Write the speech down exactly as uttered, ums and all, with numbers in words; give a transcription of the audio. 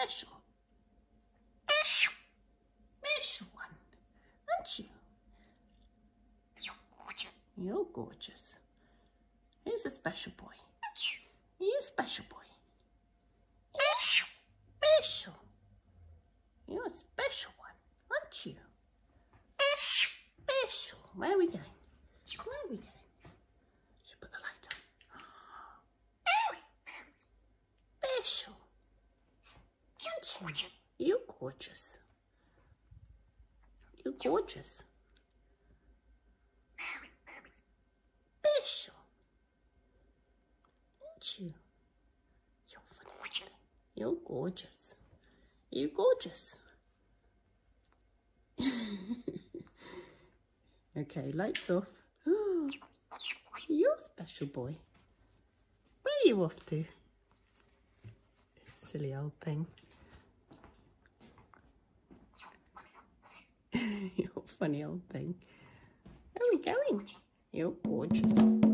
special. Special one, aren't you? You're gorgeous. Who's a special boy? You special boy. You're special. You're a special one, aren't you? Special. Where are we going? Where are we going? Should put the light on. Special. Aren't you? You're gorgeous. You're gorgeous. Special. Aren't you? You're funny. You're gorgeous. You're gorgeous. Okay, lights off. You're a special boy. Where are you off to? Silly old thing. You're a funny old thing. Where are we going? You're gorgeous.